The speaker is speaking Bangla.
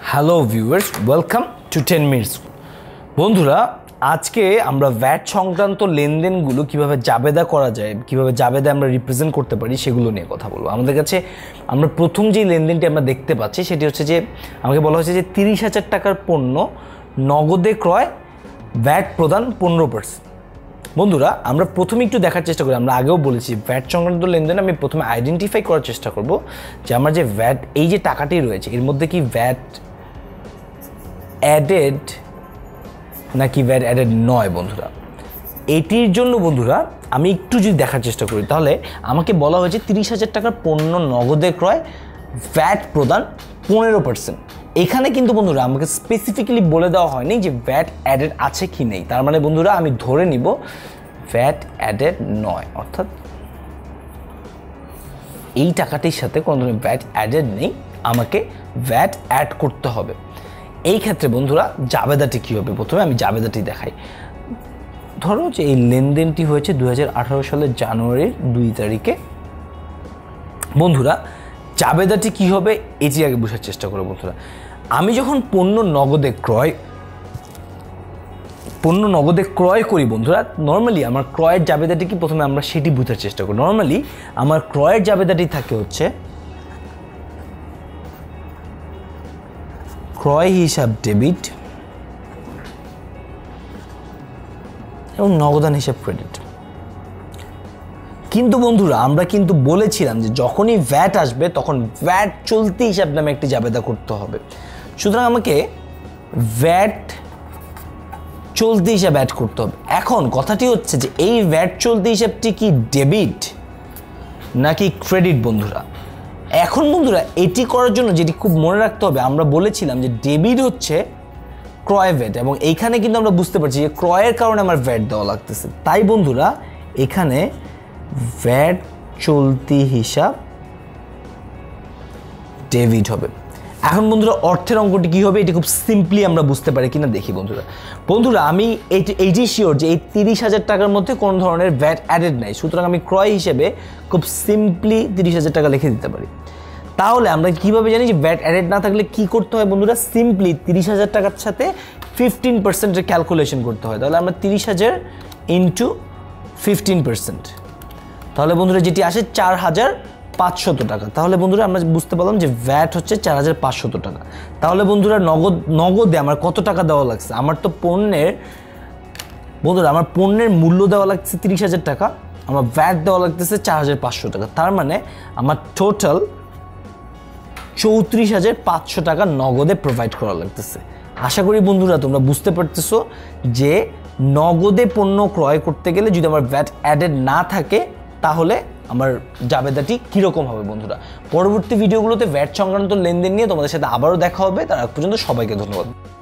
Hello viewers, welcome to 10 minutes. বন্ধুরা, আজকে আমরা ভ্যাট সংক্রান্ত লেনদেনগুলো কিভাবে জাবেদা করা যায়, কিভাবে জাবেদা আমরা রিপ্রেজেন্ট করতে পারি সেগুলো নিয়ে কথা বলবো। আমাদের কাছে আমরা প্রথম যে লেনদেনটি আমরা দেখতে পাচ্ছি সেটি হচ্ছে যে আমাকে বলা হয়েছে যে 30,000 টাকার পণ্য নগদে ক্রয়, ভ্যাট প্রদান 15%। বন্ধুরা, আমরা প্রথমে একটু দেখার চেষ্টা করি, আমরা আগেও বলেছি ভ্যাট সংক্রান্ত লেনদেন আমি প্রথমে আইডেন্টিফাই করার চেষ্টা করব যে আমার যে ভ্যাট, এই যে টাকাটি রয়েছে এর মধ্যে কি ভ্যাট অ্যাডেড নাকি ভ্যাট অ্যাডেড নয়। বন্ধুরা, এটির জন্য বন্ধুরা আমি একটু যদি দেখার চেষ্টা করি তাহলে আমাকে বলা হয়েছে 30,000 টাকার পণ্য নগদে ক্রয়, ভ্যাট প্রদান 15%। এখানে কিন্তু বন্ধুরা আমাকে স্পেসিফিক্যালি বলে দেওয়া হয়নি যে ভ্যাট অ্যাডেড আছে কি নেই। তার মানে বন্ধুরা আমি ধরে নিব ভ্যাট অ্যাডেড নয়, অর্থাৎ এই টাকাটির সাথে কোনো ধরনের ভ্যাট অ্যাডেড নেই, আমাকে ভ্যাট অ্যাড করতে হবে। এই ক্ষেত্রে বন্ধুরা জাবেদাটি কী হবে, প্রথমে আমি জাবেদাটি দেখাই। ধরো যে এই লেনদেনটি হয়েছে 2018 সালের জানুয়ারির 2 তারিখে। বন্ধুরা, জাবেদাটি কী হবে এটি আগে বোঝার চেষ্টা করো। বন্ধুরা, আমি যখন পণ্য নগদে ক্রয় করি বন্ধুরা, নর্মালি আমার ক্রয়ের জাবেদাটি কি প্রথমে আমরা সেটি বোঝার চেষ্টা করি। নর্মালি আমার ক্রয়ের জাবেদাটি থাকে হচ্ছে ক্রয় হিসাব ডেবিট এবং নগদান হিসাব ক্রেডিট। কিন্তু বন্ধুরা আমরা কিন্তু বলেছিলাম যে যখনই ভ্যাট আসবে তখন ভ্যাট চলতি হিসাব নামে একটি জাবেদা করতে হবে। সুতরাং আমাকে ভ্যাট চলতি হিসাব অ্যাড করতে হবে। এখন কথাটি হচ্ছে যে এই ভ্যাট চলতি হিসাবটি কি ডেবিট নাকি ক্রেডিট। বন্ধুরা, এখন বন্ধুরা এটি করার জন্য যেটি খুব মনে রাখতে হবে, আমরা বলেছিলাম যে ডেবিট হচ্ছে ক্রয় ভ্যাট, এবং এইখানে কিন্তু আমরা বুঝতে পারছি যে ক্রয়ের কারণে আমার ভ্যাট দেওয়া লাগতেছে। তাই বন্ধুরা এখানে ভ্যাট চলতি হিসাব ডেবিট হবে। এখন বন্ধুরা অর্থের অঙ্কটি কী হবে এটি খুব সিম্পলি আমরা বুঝতে পারি কিনা দেখি। বন্ধুরা আমি এইটি শিওর যে এই 30,000 টাকার মধ্যে কোনো ধরনের ভ্যাট অ্যাডেড নাই, সুতরাং আমি ক্রয় হিসেবে খুব সিম্পলি 30,000 টাকা লিখে দিতে পারি। তাহলে আমরা কীভাবে জানি যে ভ্যাট অ্যাডেড না থাকলে কী করতে হয় বন্ধুরা, সিম্পলি 30,000 টাকার সাথে 15%-এর ক্যালকুলেশন করতে হয়। তাহলে আমরা 30,000 ইন্টু 15%, তাহলে বন্ধুরা যেটি আসে 4,500 টাকা। তাহলে বন্ধুরা আমরা বুঝতে পারলাম যে ভ্যাট হচ্ছে 4,500 টাকা। তাহলে বন্ধুরা নগদে আমার কত টাকা দেওয়া লাগছে, আমার পণ্যের মূল্য দেওয়া লাগছে 30,000 টাকা, আমার ভ্যাট দেওয়া লাগতেছে 4,500 টাকা। তার মানে আমার টোটাল 34,500 টাকা নগদে প্রোভাইড করা লাগতেছে। আশা করি বন্ধুরা তোমরা বুঝতে পারতেছো যে নগদে পণ্য ক্রয় করতে গেলে যদি আমার ভ্যাট অ্যাডেড না থাকে তাহলে আমার জাবেদাটি কীরকম হবে। বন্ধুরা, পরবর্তী ভিডিওগুলোতে ভ্যাট সংক্রান্ত লেনদেন নিয়ে তোমাদের সাথে আবারও দেখা হবে। তার আগ পর্যন্ত সবাইকে ধন্যবাদ।